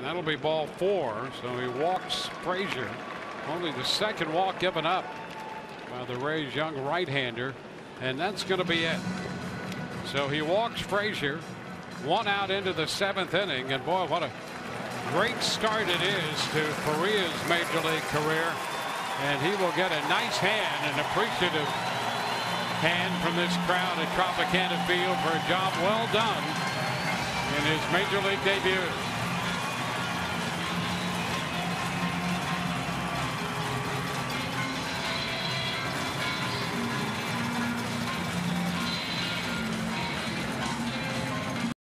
that'll be ball 4. So he walks Frazier. Only the second walk given up by the Rays' young right-hander, and that's going to be it. So he walks Frazier. 1 out into the 7th inning, and boy, what a great start it is to Faria's major league career. And he will get a nice hand, an appreciative hand from this crowd at Tropicana Field for a job well done in his major league debut.